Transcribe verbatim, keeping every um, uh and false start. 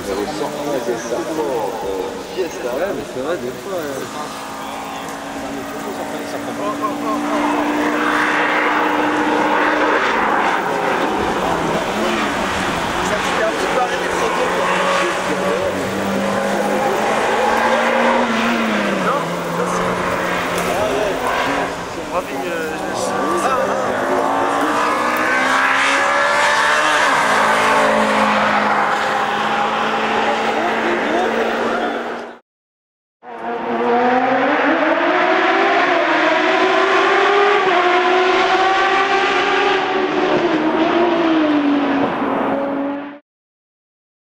numéro cent onze, Sapporo Fiesta. Ouais, mais c'est vrai, des fois. Euh... Oh, oh, oh, oh, oh.